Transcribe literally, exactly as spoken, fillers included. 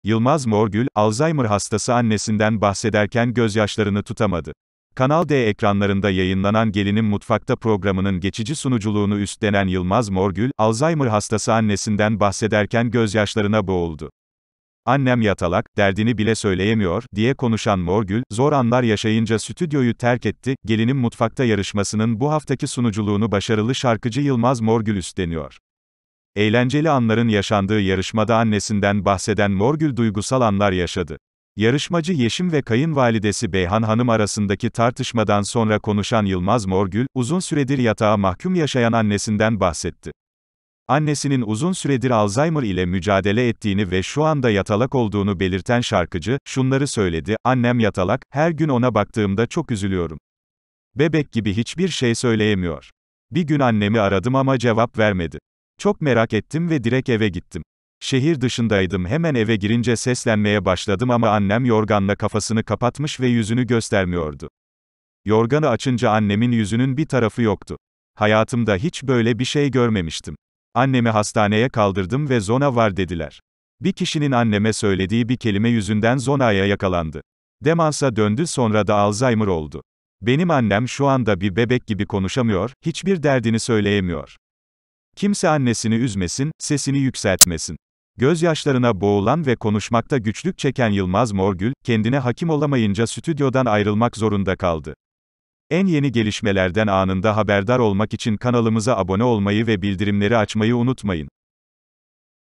Yılmaz Morgül, Alzheimer hastası annesinden bahsederken gözyaşlarını tutamadı. Kanal D ekranlarında yayınlanan Gelinim Mutfakta programının geçici sunuculuğunu üstlenen Yılmaz Morgül, Alzheimer hastası annesinden bahsederken gözyaşlarına boğuldu. "Annem yatalak, derdini bile söyleyemiyor," diye konuşan Morgül, zor anlar yaşayınca stüdyoyu terk etti. Gelinim Mutfakta yarışmasının bu haftaki sunuculuğunu başarılı şarkıcı Yılmaz Morgül üstleniyor. Eğlenceli anların yaşandığı yarışmada annesinden bahseden Morgül duygusal anlar yaşadı. Yarışmacı Yeşim ve kayınvalidesi Beyhan Hanım arasındaki tartışmadan sonra konuşan Yılmaz Morgül, uzun süredir yatağa mahkum yaşayan annesinden bahsetti. Annesinin uzun süredir Alzheimer ile mücadele ettiğini ve şu anda yatalak olduğunu belirten şarkıcı, şunları söyledi: "Annem yatalak, her gün ona baktığımda çok üzülüyorum. Bebek gibi hiçbir şey söyleyemiyor. Bir gün annemi aradım ama cevap vermedi. Çok merak ettim ve direkt eve gittim. Şehir dışındaydım, hemen eve girince seslenmeye başladım ama annem yorganla kafasını kapatmış ve yüzünü göstermiyordu. Yorganı açınca annemin yüzünün bir tarafı yoktu. Hayatımda hiç böyle bir şey görmemiştim. Annemi hastaneye kaldırdım ve zona var dediler. Bir kişinin anneme söylediği bir kelime yüzünden zonaya yakalandı. Demansa döndü, sonra da Alzheimer oldu. Benim annem şu anda bir bebek gibi konuşamıyor, hiçbir derdini söyleyemiyor. Kimse annesini üzmesin, sesini yükseltmesin." Gözyaşlarına boğulan ve konuşmakta güçlük çeken Yılmaz Morgül, kendine hakim olamayınca stüdyodan ayrılmak zorunda kaldı. En yeni gelişmelerden anında haberdar olmak için kanalımıza abone olmayı ve bildirimleri açmayı unutmayın.